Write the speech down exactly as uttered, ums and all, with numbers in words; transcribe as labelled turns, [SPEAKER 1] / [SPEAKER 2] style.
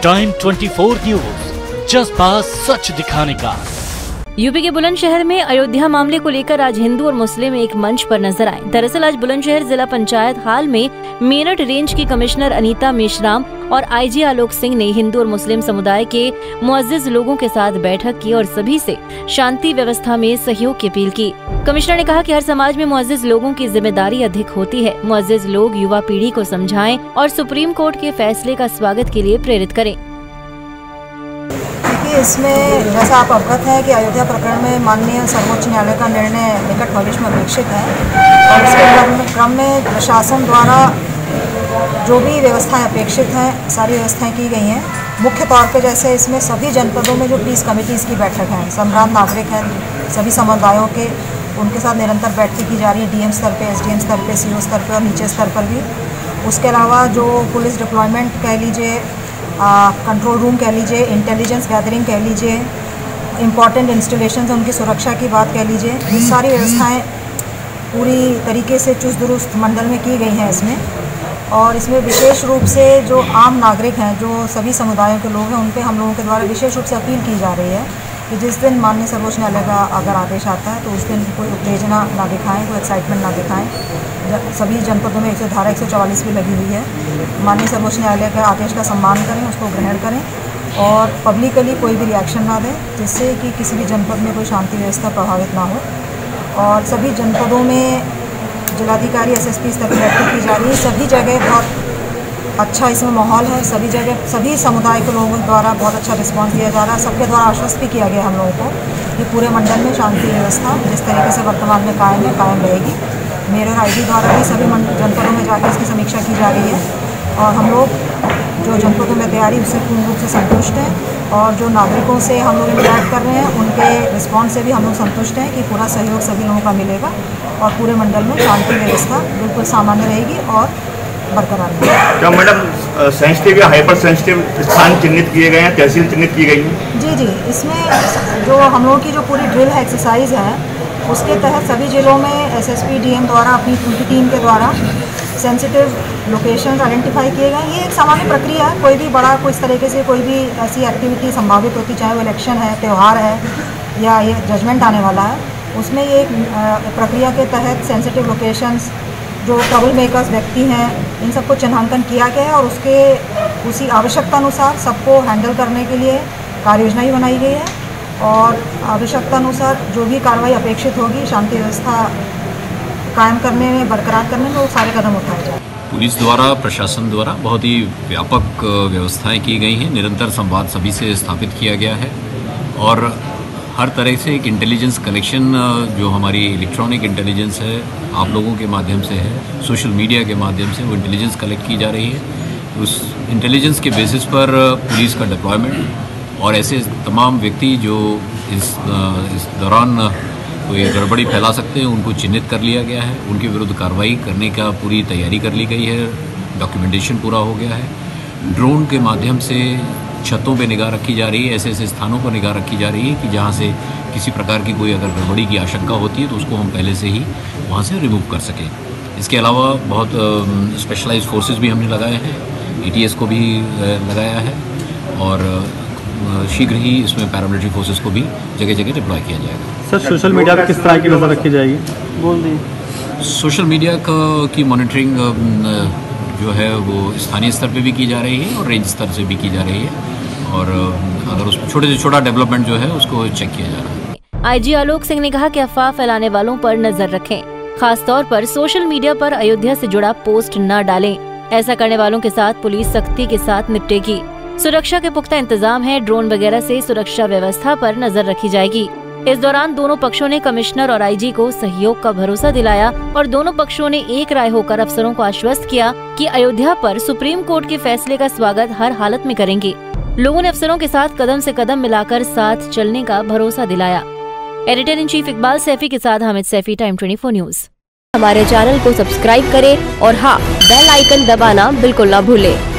[SPEAKER 1] Time twenty four news, जज्बा सच दिखाने का।
[SPEAKER 2] यूपी के बुलंदशहर में अयोध्या मामले को लेकर आज हिंदू और मुस्लिम एक मंच पर नजर आए। दरअसल आज बुलंदशहर जिला पंचायत हाल में मेरठ रेंज की कमिश्नर अनीता मेश्राम और आईजी आलोक सिंह ने हिंदू और मुस्लिम समुदाय के मुअज्जिज लोगों के साथ बैठक की और सभी से शांति व्यवस्था में सहयोग की अपील की। कमिश्नर ने कहा कि हर समाज में मुअज्जिज लोगों की जिम्मेदारी अधिक होती है। मुअज्जिज लोग युवा पीढ़ी को समझाएं और सुप्रीम कोर्ट के फैसले का स्वागत के लिए प्रेरित करें।
[SPEAKER 3] इसमें जैसा आप अवगत हैं कि अयोध्या प्रकरण में माननीय सर्वोच्च न्यायालय का निर्णय निकट भविष्य में अपेक्षित है और इसके क्रम में प्रशासन द्वारा जो भी व्यवस्थाएं अपेक्षित हैं सारी व्यवस्थाएं की गई हैं। मुख्य तौर पे जैसे इसमें सभी जनपदों में जो पीस कमेटीज़ की बैठक है, संभ्रांत नागरिक हैं, सभी समुदायों के उनके साथ निरंतर बैठकें की जा रही है, डीएम स्तर पे, एसडीएम स्तर पे, सीओ स्तर पे और नीचे स्तर पर भी। उसके अलावा जो पुलिस डिप्लॉयमेंट कह लीजिए, कंट्रोल रूम कह लीजिए, इंटेलिजेंस गैदरिंग कह लीजिए, इम्पॉर्टेंट इंस्टॉलेशंस उनकी सुरक्षा की बात कह लीजिए, ये सारी व्यवस्थाएं पूरी तरीके से चुस्त दुरुस्त मंडल में की गई हैं इसमें। और इसमें विशेष रूप से जो आम नागरिक हैं, जो सभी समुदायों के लोग हैं, उन पे हम लोगों के द्वारा विशेष रूप से अपील की जा रही है कि जिस दिन माननीय सर्वोच्च न्यायालय का अगर आदेश आता है तो उस दिन कोई उत्तेजना ना दिखाएं, कोई एक्साइटमेंट ना दिखाएं। सभी जनपदों में एक सौ धारा एक सौ चवालीस भी लगी हुई है। माननीय सर्वोच्च न्यायालय के आदेश का सम्मान करें, उसको ग्रहण करें और पब्लिकली कोई भी रिएक्शन ना दें, जिससे कि किसी भी जनपद में कोई शांति व्यवस्था प्रभावित ना हो। और सभी जनपदों में जिलाधिकारी एसएसपी स्तर पर बैठक की जा रही है। सभी जगह बहुत अच्छा इसमें माहौल है, सभी जगह सभी समुदाय के लोगों द्वारा बहुत अच्छा रिस्पांस दिया जा रहा है। सबके द्वारा आश्वस्त भी किया गया हम लोगों को कि पूरे मंडल में शांति व्यवस्था जिस तरीके से वर्तमान में कायम है, कायम रहेगी। मेयर और आईजी द्वारा भी सभी जनपदों में जाकर इसकी समीक्षा की जा रही है और हम लोग जो जनपदों में तैयारी उससे पूर्ण रूप से संतुष्ट हैं और जो नागरिकों से हम लोग इंटरैक्ट कर रहे हैं उनके रिस्पांस से भी हम लोग संतुष्ट हैं कि पूरा सहयोग सभी लोगों का मिलेगा और पूरे मंडल में शांति व्यवस्था बिल्कुल सामान्य रहेगी और बरकरार रहेगी।
[SPEAKER 4] क्या मैडम सेंसिटिव या हाइपर सेंसिटिव स्थान चिन्हित किए गए हैं, तहसील चिन्हित की गई है? जी
[SPEAKER 3] जी इसमें जो हम लोगों की जो पूरी ड्रिल है, एक्सरसाइज है, उसके तहत सभी जिलों में एसएसपी डीएम द्वारा अपनी उनकी टीम के द्वारा सेंसिटिव लोकेशन आइडेंटिफाई किए गए। ये एक सामान्य प्रक्रिया है। कोई भी बड़ा कोई इस तरीके से कोई भी ऐसी एक्टिविटी संभावित होती, चाहे वो इलेक्शन है, त्यौहार है या ये जजमेंट आने वाला है, उसमें ये एक प्रक्रिया के तहत सेंसिटिव लोकेशंस जो ट्रबल मेकर्स व्यक्ति हैं, इन सबको चिन्हांकन किया गया है और उसके उसी आवश्यकता अनुसार सबको हैंडल करने के लिए कार्य योजना भी बनाई गई है और आवश्यकता अनुसार जो भी कार्रवाई अपेक्षित होगी शांति व्यवस्था कायम करने में, बरकरार करने में, वो सारे कदम उठाए जाए।
[SPEAKER 5] पुलिस द्वारा, प्रशासन द्वारा बहुत ही व्यापक व्यवस्थाएं की गई हैं। निरंतर संवाद सभी से स्थापित किया गया है और हर तरह से एक इंटेलिजेंस कलेक्शन जो हमारी इलेक्ट्रॉनिक इंटेलिजेंस है, आप लोगों के माध्यम से है, सोशल मीडिया के माध्यम से वो इंटेलिजेंस कलेक्ट की जा रही है। उस इंटेलिजेंस के बेसिस पर पुलिस का डिप्लॉयमेंट और ऐसे तमाम व्यक्ति जो इस इस दौरान कोई गड़बड़ी फैला सकते हैं उनको चिन्हित कर लिया गया है। उनके विरुद्ध कार्रवाई करने का पूरी तैयारी कर ली गई है, डॉक्यूमेंटेशन पूरा हो गया है। ड्रोन के माध्यम से छतों पे निगाह रखी जा रही है, ऐसे ऐसे स्थानों पर निगाह रखी जा रही है कि जहाँ से किसी प्रकार की कोई अगर गड़बड़ी की आशंका होती है तो उसको हम पहले से ही वहाँ से रिमूव कर सकें। इसके अलावा बहुत स्पेशलाइज्ड फोर्सेस भी हमने लगाए हैं, एटीएस को भी लगाया है और शीघ्र ही इसमें पैरामिलिट्री फोर्सेस को भी जगह जगह डिप्लॉय किया जाएगा।
[SPEAKER 6] सर सोशल मीडिया पर किस तरह की नज़र रखी जाएगी? बोल दी
[SPEAKER 5] सोशल मीडिया का की मॉनिटरिंग जो है वो स्थानीय स्तर पे भी की जा रही है और रेंज स्तर से भी की जा रही है और अगर उसमें छोटे से छोटा डेवलपमेंट जो है उसको चेक किया जा रहा है।
[SPEAKER 2] आईजी आलोक सिंह ने कहा कि अफवाह फैलाने वालों पर नजर रखें, खास तौर पर सोशल मीडिया पर अयोध्या से जुड़ा पोस्ट न डालें। ऐसा करने वालों के साथ पुलिस सख्ती के साथ निपटेगी। सुरक्षा के पुख्ता इंतजाम है, ड्रोन वगैरह से सुरक्षा व्यवस्था पर नजर रखी जाएगी। इस दौरान दोनों पक्षों ने कमिश्नर और आईजी को सहयोग का भरोसा दिलाया और दोनों पक्षों ने एक राय होकर अफसरों को आश्वस्त किया कि अयोध्या पर सुप्रीम कोर्ट के फैसले का स्वागत हर हालत में करेंगे। लोगों ने अफसरों के साथ कदम से कदम मिलाकर साथ चलने का भरोसा दिलाया। Editor in chief Iqbal Saifi के साथ Hamid Saifi, time twenty four news.
[SPEAKER 7] हमारे चैनल को सब्सक्राइब करें और हाँ, बेल आइकन दबाना बिल्कुल ना भूलें।